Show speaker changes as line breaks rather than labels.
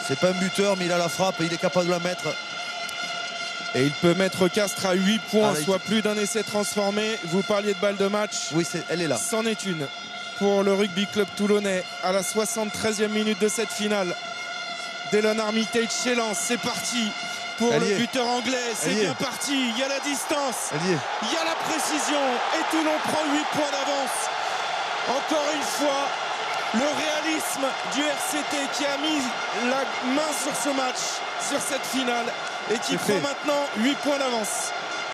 C'est pas un buteur, mais il a la frappe et il est capable de la mettre.
Et il peut mettre Castres à 8 points,
Ah, là,
soit plus d'un essai transformé. Vous parliez de balle de match.
Oui, elle est là.
C'en est une pour le rugby club toulonnais à la 73e minute de cette finale. Delon Armitage s'élance, c'est parti pour le buteur anglais. C'est bien parti, il y a la distance, il y a la précision et Toulon prend 8 points d'avance. Encore une fois, le réalisme du RCT qui a mis la main sur ce match, sur cette finale et qui prend maintenant 8 points d'avance.